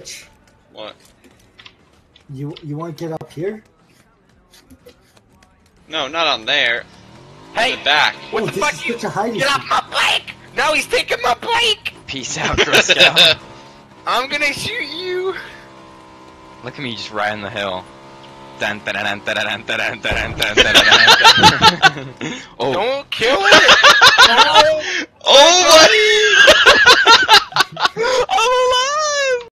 What? You want to get up here? No, not on there. Hey, In the back. what the fuck? You get off my bike! No, he's taking my bike! Peace out, Girl Scout. I'm gonna shoot you! Look at me just riding the hill. Dun, dun, dun, dun, dun, dun, dun, dun, dun, dun, dun, dun, dun. Oh, Don't kill him!